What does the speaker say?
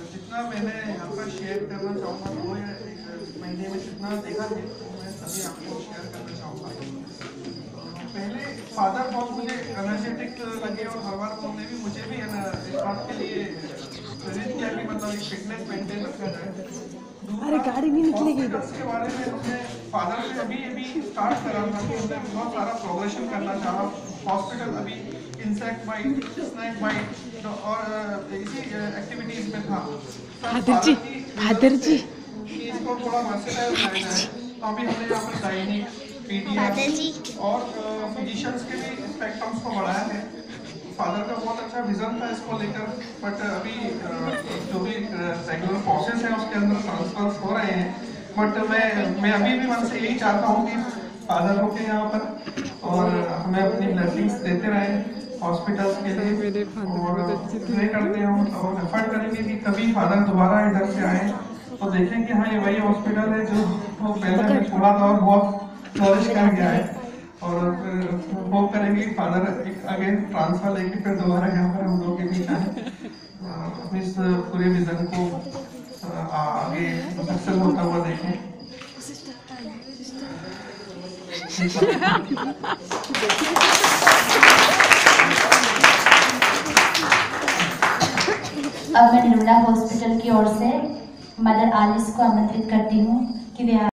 जितना मैंने यहाँ पर शेयर करना चाहूँगा 2 या 1 महीने में जितना देखा है तो मैं सभी आपको शेयर करना चाहूँगा। पहले फादर बहुत मुझे एनर्जेटिक लगे और हर बार उन्होंने भी मुझे भी इस बात के लिए प्रेरित किया कि मतलब एक फिटनेस मेंटेन रखा जाए। अरे गाड़ी नहीं निकलेगी इसके बारे में हमने फादर से अभी स्टार्ट करा था कि हमने बहुत सारा प्रोग्रेशन करना चाहा। हॉस्पिटल अभी इंसेक्ट बाइट, स्नैक बाइट और इसी एक्टिविटीज में था। फादर जी इसको थोड़ा वर्सेटाइल बनाया जाए, तो अभी हमने यहाँ पर गायनिक, पीडिया और फिजिशियंस के भी स्पेक्ट्रम्स को बढ़ाया है। फादर का बहुत अच्छा विजन था इसको लेकर, बट अभी जो भी रेगुलर प्रोसेस है उसके अंदर ट्रांसफर्स हो रहे हैं। बट मैं अभी भी मन से यही चाहता हूँ कि फादर होके यहाँ पर और हमें अपनी ब्लेसिंग्स देते रहें हॉस्पिटल्स के लिए, और प्रे करते हैं और एफर्ट करेंगे कि कभी फादर दोबारा इधर से आए तो देखें कि हाँ ये वही हॉस्पिटल है जो वो पहले हमने छोड़ा था और बहुत फ्लरिश कर गया है। और फिर होप करेंगे कि फादर एक अगेन ट्रांसफर लेके फिर दोबारा यहाँ पर हम लोग के बीच आए, इस पूरे विजन को आगे सक्सेस होता हुआ देखें। अब मैं लूना हॉस्पिटल की ओर से मदर आलिस को आमंत्रित करती हूँ कि वे